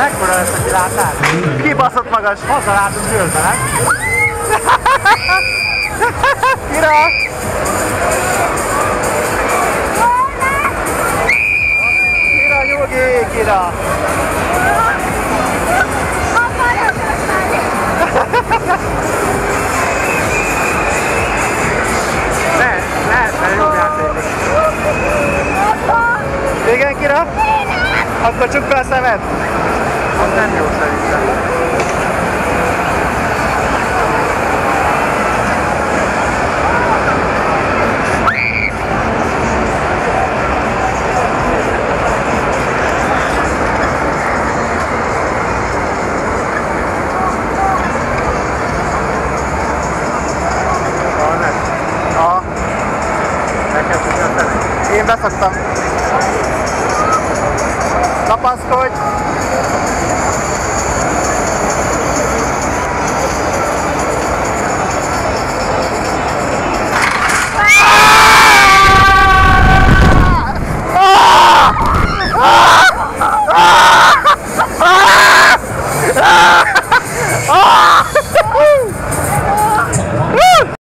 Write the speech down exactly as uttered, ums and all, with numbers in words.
mekkora lesz a kilátás? Kibaszott magas. Hazalátunk győzzenek. Kira! Kira, nyugi, Kira! Ne, lehetne jobb játékos. Igen, Kira? Akkor csukd be a szemed! Az nem jó szerintem. Aha. Neked is a szemed. Én beszoktam. Kapaszkodj!